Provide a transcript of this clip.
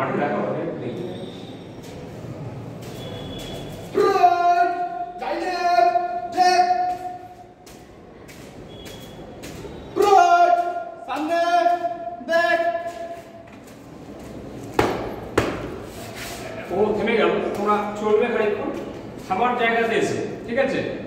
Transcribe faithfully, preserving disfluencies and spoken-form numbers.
মাঠে রাখা হবে নেই। ও থেমে গেল, তোমরা চলবে খানিকক্ষণ, খাবার জায়গাতে এসে, ঠিক আছে।